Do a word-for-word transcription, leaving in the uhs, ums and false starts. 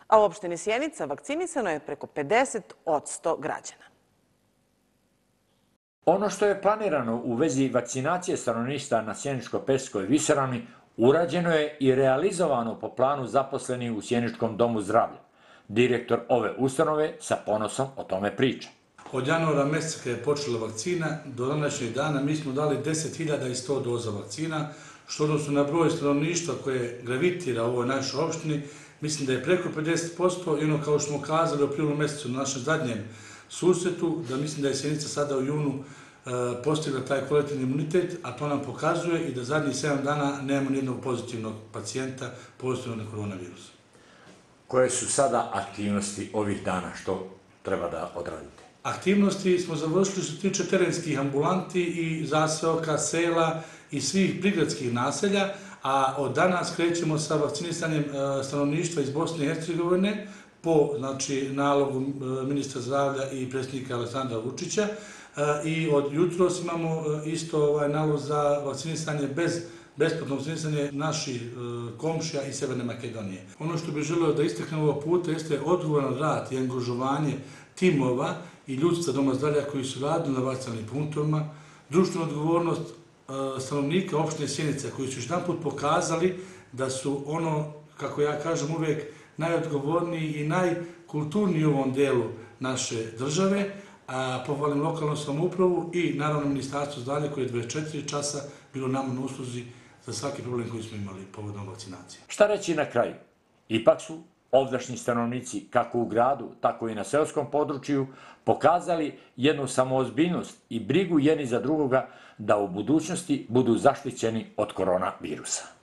a u opštini Sjenica vakcinisano je preko pedeset posto građana. Ono što je planirano u vezi vakcinacije stanovništva na Sjeničko-Pešskoj visoravni urađeno je i realizovano po planu zaposlenih u Sjeničkom domu zdravlja. Direktor ove ustanove sa ponosom o tome priča. Od januara mjeseca kada je počela vakcina, do današnjeg dana mi smo dali deset hiljada sto doza vakcina, što odnosno na broj stanovništva koje gravitira u ovoj našoj opštini, mislim da je preko pedeset posto i ono kao što smo kazali u aprilu mjesecu na našem zadnjem susretu, da mislim da je Sjenica sada u junu postigla taj kolektivni imunitet, a to nam pokazuje i da zadnjih sedam dana nemamo nijednog pozitivnog pacijenta pozitivnog na koronavirus. Koje su sada aktivnosti ovih dana što treba da odradite? Aktivnosti smo završili što se tiče terenskih ambulanti i zaseoka, sela i svih prigradskih naselja, a od danas krećemo sa vakcinisanjem stanovništva iz Bosne i Hercegovine po nalogu ministra zdravlja i predsjednika Aleksandra Vučića i od jutros imamo isto nalog za vakcinisanje bez besplatno vakcinisanje naših komšija iz Severne Makedonije. Ono što bih želeo da istaknem ovog puta jeste odgovoran rad i angažovanje timova i ljudstva Doma zdravlja koji su radili na vakcinalnim punktovima, društvena odgovornost stanovnika opštine Sjenica koji su još jedan put pokazali da su ono, kako ja kažem uvijek, najodgovorniji i najkulturniji u ovom delu naše države, a pohvalim lokalnu samoupravu i naravno Ministarstvo zdravlja koje je dvadeset četiri časa bilo nama na usluzi za svaki problem koji smo imali povodom vakcinacije. Šta reći na kraju? Ipak su ovdašnji stanovnici, kako u gradu, tako i na seoskom području, pokazali jednu samoozbiljnost i brigu jedni za drugoga da u budućnosti budu zaštićeni od koronavirusa.